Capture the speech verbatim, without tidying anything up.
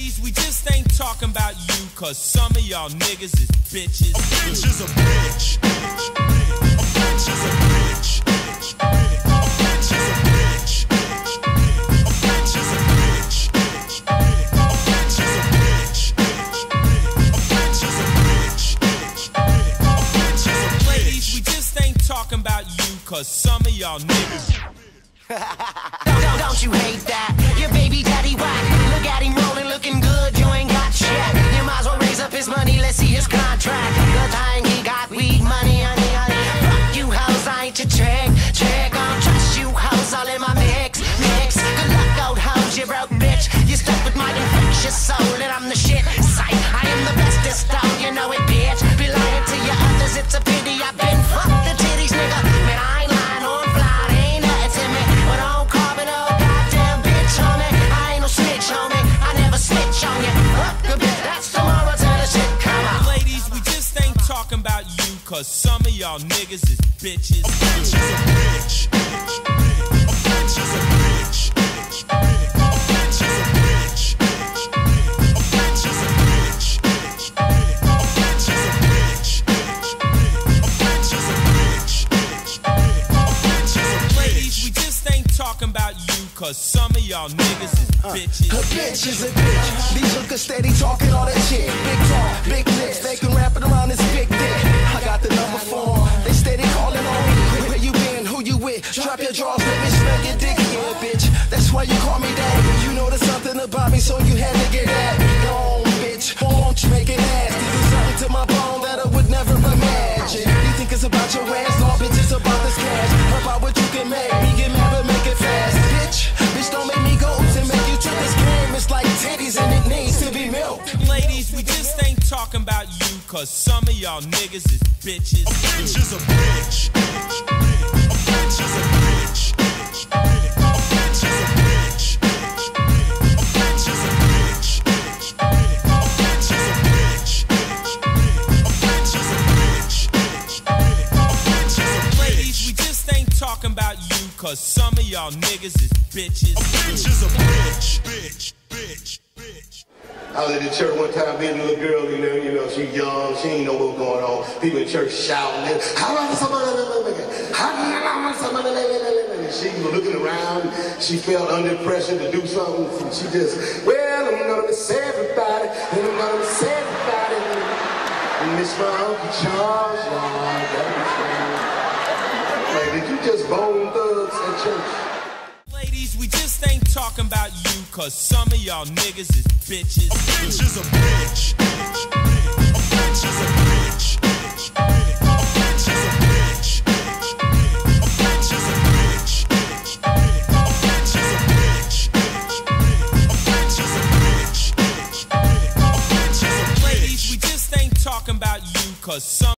Ladies, we just ain't talking about you, cause some of y'all niggas is bitches. A bitch is a bitch. A bitch is a bitch. A bitch is a bitch. A bitch is a bitch. A bitch is a bitch. A bitch is a bitch. A bitch is a bitch. Ladies, we just ain't talking about you, cause some of y'all niggas. don't, don't, don't you hate that? Your baby daddy whack. Look at him rolling, looking good. You ain't got shit. You might as well raise up his money. Let's see his contract. Good time he got weed money, honey, honey. Fuck you hoes, I ain't your trick, trick. I don't trust you hoes, all in my mix, mix. Good luck, old hoes, you broke bitch. You stuck with my infectious soul, and I'm the shit. Sight, I am the bestest dog, you know it, bitch. Be lying to your others, it's a pity. I've been fucked the titties, nigga. Man, I ain't lying on fly, they ain't nothing to me. But I don't call me no goddamn bitch on me. I ain't no snitch on me. I never snitch on you. Fuck a bitch, that's tomorrow till the shit come out. Ladies, we just ain't talking about you, cause some of y'all niggas is bitches. A bitch is a bitch. A bitch is a bitch. A bitch is a bitch. A bitch is a bitch. A bitch is a bitch. A bitch is a bitch. A bitch is a bitch. Ladies, we just ain't talking about you, cause some of y'all niggas is bitches. A bitch is a bitch. These hookers steady talking all that shit. Big talk, big lips, they can wrap it around this big dick. I got the number for 'em. They steady calling on me. Where you been? Who you with? Drop your drawers, let me smell your dick. Yeah, bitch. That's why you call me daddy. You know there's something about me, so you had to get at me. Go on, bitch. Won't you make it nasty? Do something to my bone that I would never imagine. You think it's about your ass? No, bitch, it's about this cash. About what you can make. Me get mad, but make it fast. Bitch, bitch, don't make me go and make you trip this game. It's like titties and it needs to be milked. Ladies, we just ain't talking about you, cause some of y'all niggas is bitches. A bitch is a bitch. A bitch is a bitch. A bitch is a bitch. A bitch is a bitch. A bitch is a bitch. A bitch is a bitch. A bitch is a bitch. Ladies, we just ain't talking about you, cause some of y'all niggas is bitches. A bitch is a bitch. Bitch, bitch, bitch. I was at the church one time, being a little girl, you know, you know, she young, she ain't know what's going on. People in church shouting, how about somebody, she was looking around, she felt under pressure to do something, and she just, well, I'm gonna miss everybody, and I'm gonna miss everybody, and miss my Uncle Charles, Lord, that was like, did you just bone thugs at church? Ladies, we just ain't talking about you, cause some of y'all niggas is bitches. A bitch is a bitch. A bitch is a bitch. A bitch is a bitch. A bitch is a bitch. A bitch is a bitch. A bitch is a bitch. A bitch is a bitch. Ladies, we just ain't talking about you, cause some